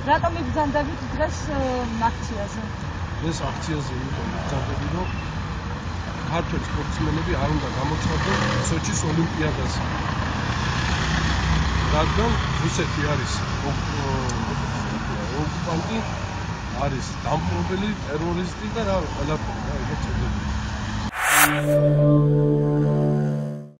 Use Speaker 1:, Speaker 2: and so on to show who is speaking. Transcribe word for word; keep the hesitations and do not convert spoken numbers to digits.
Speaker 1: რატომ იბრძანდებით დღეს აქციაზე?
Speaker 2: ეს აქციაზე იმიტომ იბრძანდები, რომ ქართველ სპორტსმენები არ უნდა გამოცხადონ სოჩის ოლიმპიადაზე. რადგან რუსეთი არის ოკუპანტი, არის დამპყრობელი, ტერორისტი და რა ყველაფერი, რა ეგეთ წოდებული.